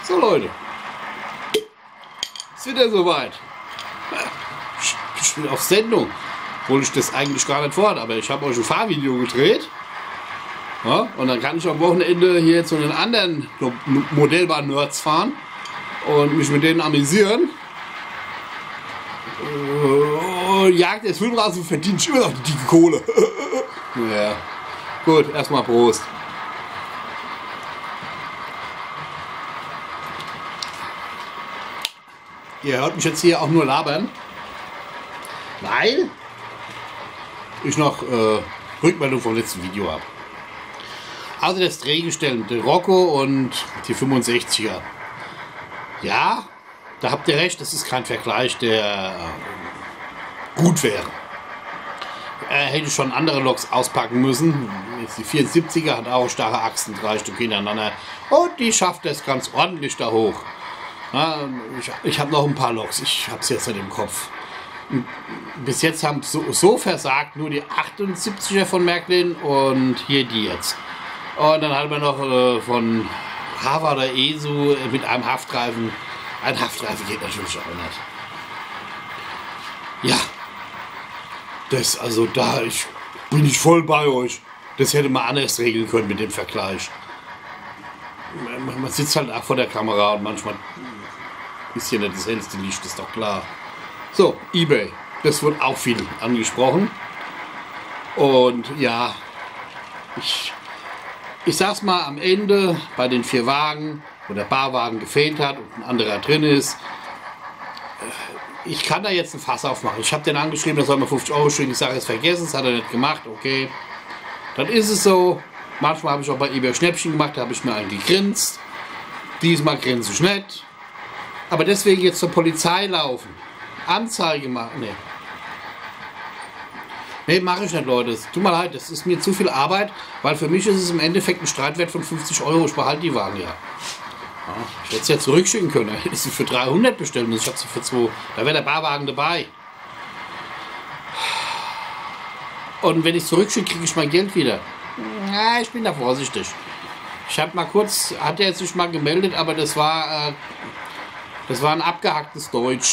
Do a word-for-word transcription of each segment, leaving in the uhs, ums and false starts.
So Leute, ist wieder soweit. Ich bin auf Sendung, obwohl ich das eigentlich gar nicht vorhatte, aber ich habe euch ein Fahrvideo gedreht. Ja, und dann kann ich am Wochenende hier zu den anderen Modellbahn-Nerds fahren und mich mit denen amüsieren. Und jagt jetzt Film raus und verdient immer noch die dicke Kohle. Ja, gut, erstmal Prost. Ihr hört mich jetzt hier auch nur labern, weil ich noch äh, Rückmeldung vom letzten Video habe. Also das Drehgestell mit der Rocco und die fünfundsechziger. Ja, da habt ihr recht, das ist kein Vergleich, der äh, gut wäre. Er hätte schon andere Loks auspacken müssen. Jetzt die vierundsiebziger hat auch starre Achsen, drei Stück hintereinander. Und die schafft es ganz ordentlich da hoch. Ja, ich ich habe noch ein paar Loks, ich habe es jetzt nicht im Kopf. Bis jetzt haben so, so versagt nur die achtundsiebziger von Märklin und hier die jetzt. Und dann hat man noch äh, von Hava oder Esu mit einem Haftreifen. Ein Haftreifen geht natürlich auch nicht. Ja, das, also da ich, bin ich voll bei euch. Das hätte man anders regeln können mit dem Vergleich. Man, man sitzt halt auch vor der Kamera und manchmal ist hier nicht das hellste Licht, ist doch klar. So, eBay, das wird auch viel angesprochen. Und ja, ich... Ich sag's mal, am Ende bei den vier Wagen, wo der Barwagen gefehlt hat und ein anderer drin ist, ich kann da jetzt ein Fass aufmachen. Ich habe den angeschrieben, da soll man fünfzig Euro schicken. Ich sage, es vergessen, das hat er nicht gemacht, okay. Dann ist es so. Manchmal habe ich auch bei eBay Schnäppchen gemacht, da habe ich mir einen gegrinst. Diesmal grinse ich nicht. Aber deswegen jetzt zur Polizei laufen, Anzeige machen, ne. Nee, mache ich nicht, Leute. Es tut mir leid, das ist mir zu viel Arbeit, weil für mich ist es im Endeffekt ein Streitwert von fünfzig Euro. Ich behalte die Wagen ja. Ja, ich hätte es ja zurückschicken können. Ich hätte sie für dreihundert bestellen müssen. Ich habe sie für zwei. Da wäre der Barwagen dabei. Und wenn ich es zurückschicke, kriege ich mein Geld wieder. Ja, ich bin da vorsichtig. Ich habe mal kurz, hat er jetzt sich mal gemeldet, aber das war, äh, das war ein abgehacktes Deutsch.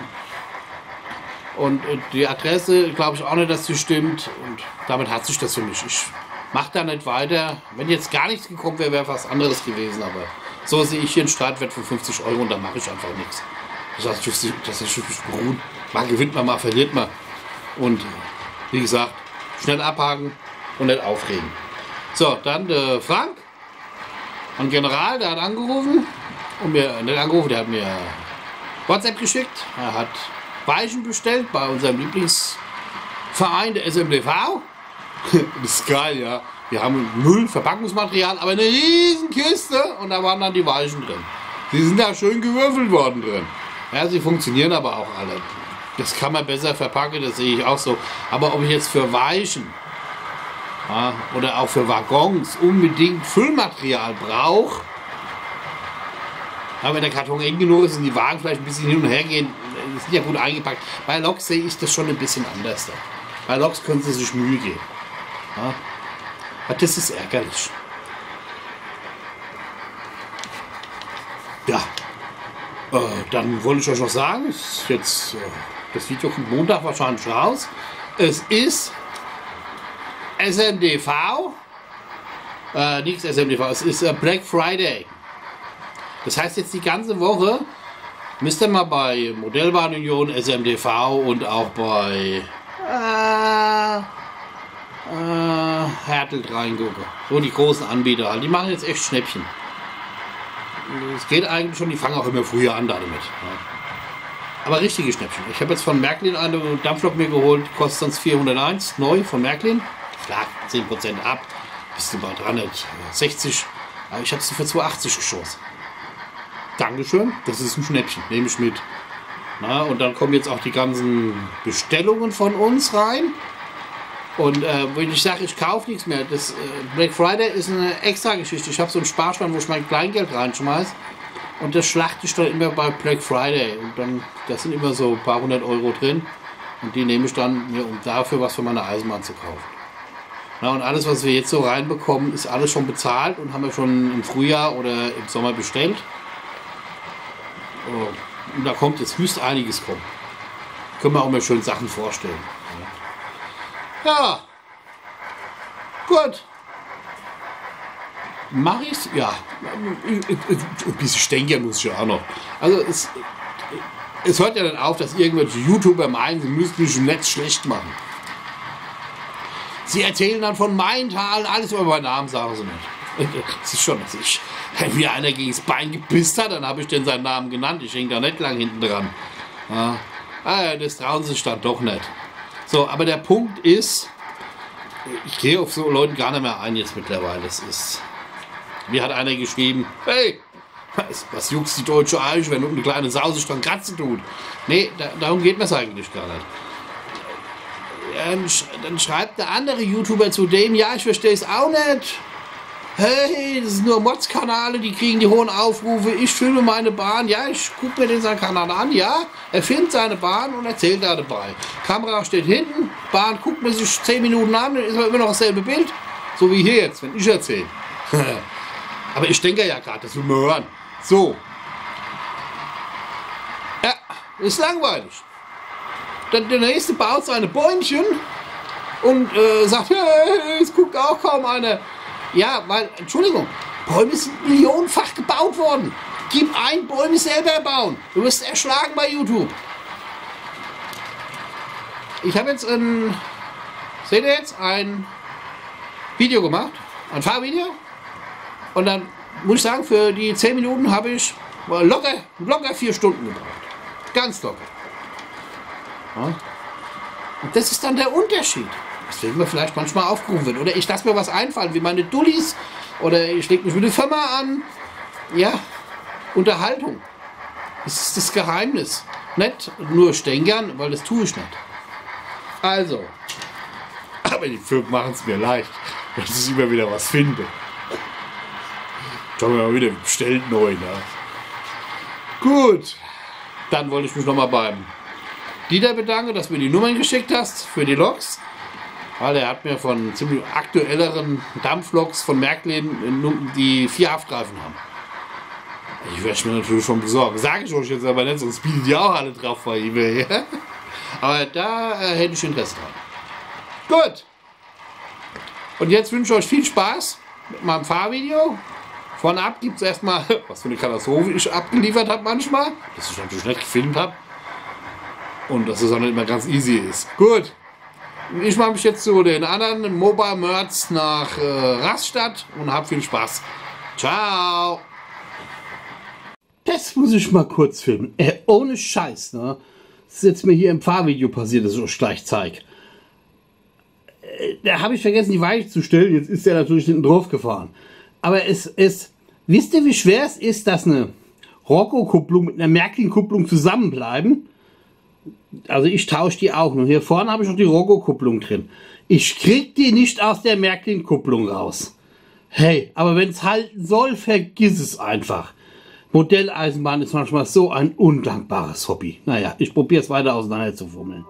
Und die Adresse, glaube ich auch nicht, dass sie stimmt. Und damit hat sich das für mich. Ich mache da nicht weiter. Wenn jetzt gar nichts gekommen wäre, wäre was anderes gewesen. Aber so sehe ich hier einen Streitwert von fünfzig Euro und da mache ich einfach nichts. Das heißt, das ist typisch beruhen. Mal gewinnt man, mal verliert man. Und wie gesagt, schnell abhaken und nicht aufregen. So, dann der Frank, ein General, der hat angerufen. Und mir nicht angerufen, der hat mir WhatsApp geschickt. Er hat Weichen bestellt bei unserem Lieblingsverein, der S M D V. Das ist geil, ja. Wir haben null Verpackungsmaterial, aber eine riesen Kiste und da waren dann die Weichen drin. Die sind da schön gewürfelt worden drin. Ja, sie funktionieren aber auch alle. Das kann man besser verpacken, das sehe ich auch so. Aber ob ich jetzt für Weichen, ja, oder auch für Waggons unbedingt Füllmaterial brauche, aber wenn der Karton eng genug ist und die Wagen vielleicht ein bisschen hin und her gehen, die sind ja gut eingepackt. Bei Loks sehe ich das schon ein bisschen anders. Bei Loks können sie sich Mühe geben. Ja? Aber das ist ärgerlich. Ja, äh, dann wollte ich euch noch sagen, ist jetzt, äh, das Video kommt Montag wahrscheinlich raus. Es ist S M D V, äh, nichts S M D V, es ist äh, Black Friday. Das heißt jetzt die ganze Woche müsst ihr mal bei Modellbahn Union, S M D V und auch bei äh, äh, Hertelt reingucken. So die großen Anbieter halt. Die machen jetzt echt Schnäppchen. Es geht eigentlich schon, die fangen auch immer früher an da damit. Ja. Aber richtige Schnäppchen. Ich habe jetzt von Märklin eine Dampflok mir geholt, kostet sonst vierhunderteins, neu von Märklin. Klar, zehn Prozent ab, bist du bei dreihundertsechzig. Aber ich habe sie für zweihundertachtzig geschossen. Dankeschön, das ist ein Schnäppchen, nehme ich mit. Na, und dann kommen jetzt auch die ganzen Bestellungen von uns rein. Und äh, wenn ich sage, ich kaufe nichts mehr, das äh, Black Friday ist eine extra Geschichte. Ich habe so einen Sparschwein, wo ich mein Kleingeld reinschmeiße. Und das schlachte ich dann immer bei Black Friday. Und dann, das sind immer so ein paar hundert Euro drin. Und die nehme ich dann mir, um dafür was für meine Eisenbahn zu kaufen. Na, und alles, was wir jetzt so reinbekommen, ist alles schon bezahlt und haben wir schon im Frühjahr oder im Sommer bestellt. Und da kommt jetzt höchst einiges kommen. Können wir auch mal schön Sachen vorstellen. Ja, gut. Mach ich's? Ja. Ein bisschen stänkern muss ich ja auch noch. Also es, es hört ja dann auf, dass irgendwelche YouTuber meinen, sie müssten mich im Netz schlecht machen. Sie erzählen dann von Maintal, alles über meinen Namen sagen sie nicht. Das ist schon, dass ich, wenn mir einer gegen das Bein gepisst hat, dann habe ich den seinen Namen genannt. Ich hänge da nicht lang hinten dran. Ja. Ah, das trauen sie sich dann doch nicht. So, aber der Punkt ist, ich gehe auf so Leute gar nicht mehr ein jetzt mittlerweile. Das ist, mir hat einer geschrieben, hey, was, was juckst die deutsche Eiche, wenn du eine kleine Sau sich dran kratzen tut? Nee, da, darum geht mir es eigentlich gar nicht. Dann, dann schreibt der andere YouTuber zu dem, ja, ich verstehe es auch nicht. Hey, das sind nur Mods-Kanale, die kriegen die hohen Aufrufe. Ich filme meine Bahn. Ja, ich gucke mir den seinen Kanal an. Ja, er filmt seine Bahn und erzählt da dabei. Kamera steht hinten, Bahn guckt mir sich zehn Minuten an, dann ist immer noch dasselbe Bild. So wie hier jetzt, wenn ich erzähle. Aber ich denke ja gerade, das will man hören. So. Ja, ist langweilig. Dann der nächste baut seine Bäumchen und äh, sagt, hey, es guckt auch kaum einer. Ja, weil, Entschuldigung, Bäume sind millionenfach gebaut worden. Gib ein, Bäume selber bauen. Du wirst erschlagen bei YouTube. Ich habe jetzt ein, seht ihr jetzt, ein Video gemacht, ein Fahrvideo. Und dann muss ich sagen, für die zehn Minuten habe ich locker, locker vier Stunden gebraucht. Ganz locker. Ja. Und das ist dann der Unterschied. Deswegen mir vielleicht manchmal aufgerufen wird. Oder ich lasse mir was einfallen, wie meine Dullis. Oder ich lege mich mit der Firma an. Ja, Unterhaltung. Das ist das Geheimnis. Nicht nur stänkern, weil das tue ich nicht. Also. Aber die Firmen machen es mir leicht, dass ich immer wieder was finde. Ich habe mal wieder bestellt neu. Ne? Gut. Dann wollte ich mich nochmal beim Dieter bedanken, dass du mir die Nummern geschickt hast für die Loks. Weil er hat mir von ziemlich aktuelleren Dampfloks von Märklin die vier Haftreifen haben. Ich werde mir natürlich schon besorgen. Sage ich euch jetzt aber nicht, sonst bieten die auch alle drauf bei eBay. Aber da äh, hätte ich Interesse dran. Gut. Und jetzt wünsche ich euch viel Spaß mit meinem Fahrvideo. Vorne ab gibt es erstmal, was für eine Katastrophe ich abgeliefert habe manchmal. Dass ich natürlich nicht gefilmt habe. Und dass es auch nicht immer ganz easy ist. Gut. Ich mache mich jetzt zu den anderen Mobile Merts nach äh, Rastatt und habe viel Spaß. Ciao. Das muss ich mal kurz filmen. Äh, ohne Scheiß, ne? Das ist jetzt mir hier im Fahrvideo passiert, das ich euch gleich zeige. Äh, da habe ich vergessen, die Weiche zu stellen. Jetzt ist er natürlich hinten drauf gefahren. Aber es ist, wisst ihr, wie schwer es ist, dass eine Rocco-Kupplung mit einer Märklin-Kupplung zusammenbleiben? Also ich tausche die auch. Und hier vorne habe ich noch die Rocco-Kupplung drin. Ich krieg die nicht aus der Märklin-Kupplung raus. Hey, aber wenn es halten soll, vergiss es einfach. Modelleisenbahn ist manchmal so ein undankbares Hobby. Naja, ich probiere es weiter auseinander zu fummeln.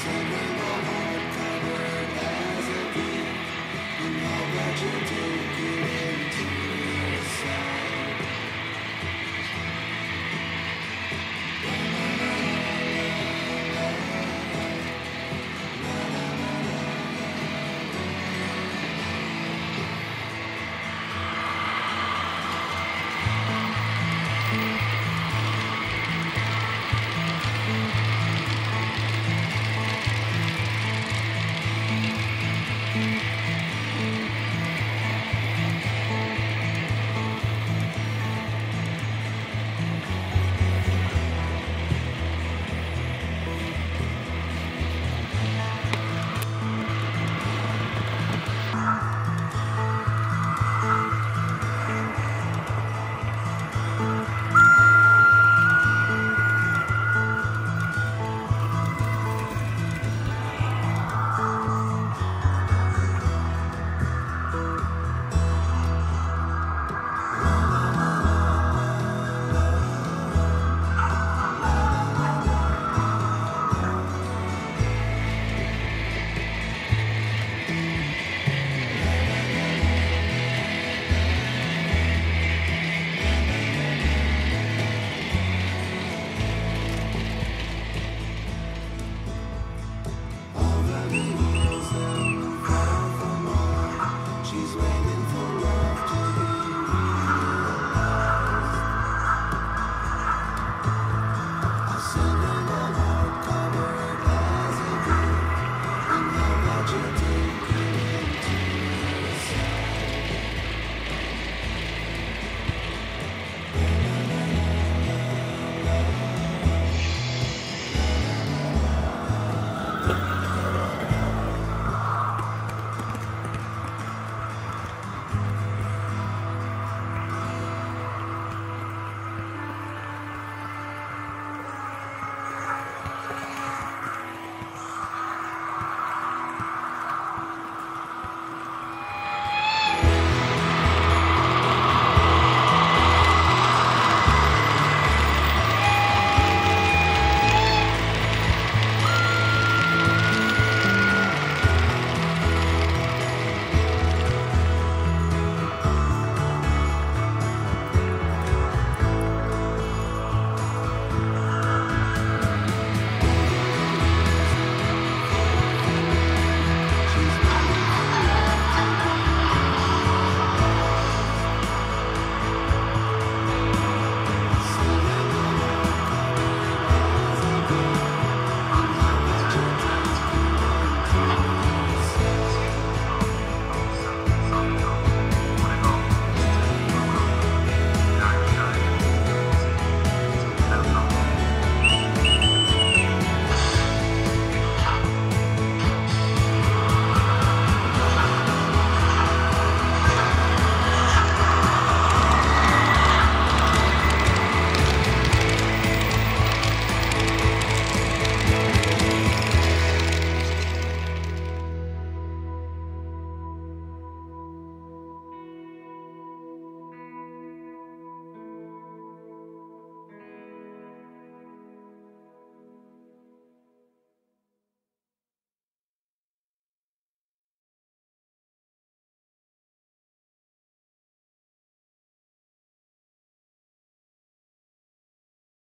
singing the